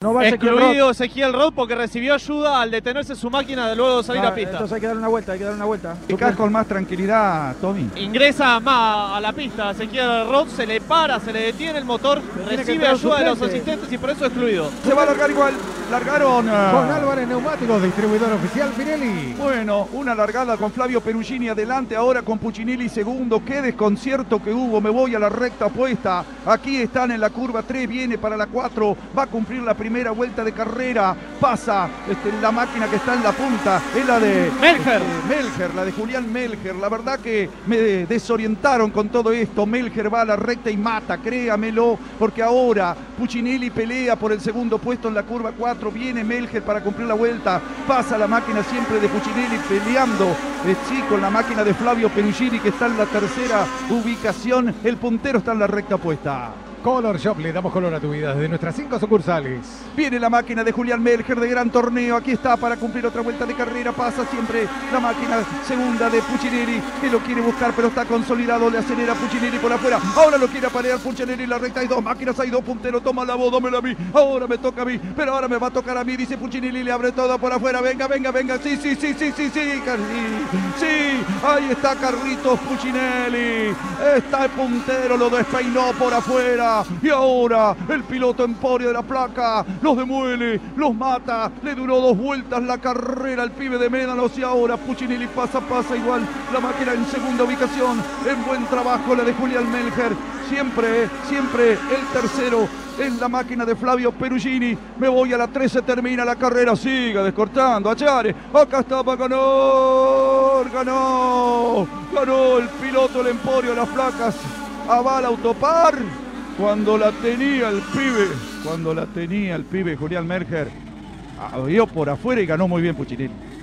No va excluido Ezequiel Roth porque recibió ayuda al detenerse su máquina de luego de salir a pista. Entonces hay que darle una vuelta, hay que darle una vuelta. Acá con más tranquilidad, Tommy. Ingresa más a la pista Ezequiel Roth, se le para, se le detiene el motor, recibe ayuda de los asistentes y por eso excluido. Se va a largar igual. Largaron con Álvarez Neumáticos, distribuidor oficial Pirelli. Bueno, una largada con Flavio Perugini adelante, ahora con Puccinelli segundo. Qué desconcierto que hubo. Me voy a la recta opuesta. Aquí están en la curva 3, viene para la 4, va a cumplir la primera vuelta de carrera. Pasa la máquina que está en la punta, es la de Melger, la de Julián Melger. La verdad que me desorientaron con todo esto. Melger va a la recta y mata, créamelo, porque ahora Puccinelli pelea por el segundo puesto en la curva 4. Viene Melger para cumplir la vuelta. Pasa la máquina siempre de Puccinelli peleando con la máquina de Flavio Perugini, que está en la tercera ubicación. El puntero está en la recta opuesta. Color Shop, le damos color a tu vida desde nuestras 5 sucursales. Viene la máquina de Julián Melger de Gran Torneo. Aquí está para cumplir otra vuelta de carrera. Pasa siempre la máquina segunda de Puccinelli, que lo quiere buscar, pero está consolidado. Le acelera Puccinelli por afuera. Ahora lo quiere apalear Puccinelli en la recta. Hay dos máquinas, hay dos punteros. Toma la voz, dámela a mí. Ahora me toca a mí, pero ahora me va a tocar a mí. Dice Puccinelli, le abre todo por afuera. Venga, venga, venga. Sí. Ahí está Carlitos Puccinelli. Está el puntero, lo despeinó por afuera. Y ahora el piloto Emporio de la Placa los demuele, los mata. Le duró 2 vueltas la carrera al pibe de Médanos. Y ahora Puccinelli pasa igual. La máquina en segunda ubicación. En buen trabajo la de Julián Melger. Siempre el tercero en la máquina de Flavio Perugini. Me voy a la 13, termina la carrera. Siga descortando a Chare. Acá está para ganar. Ganó el piloto del Emporio de las Placas. Aval Autopar. Cuando la tenía el pibe Julián Melger, vio por afuera y ganó muy bien Puccinelli.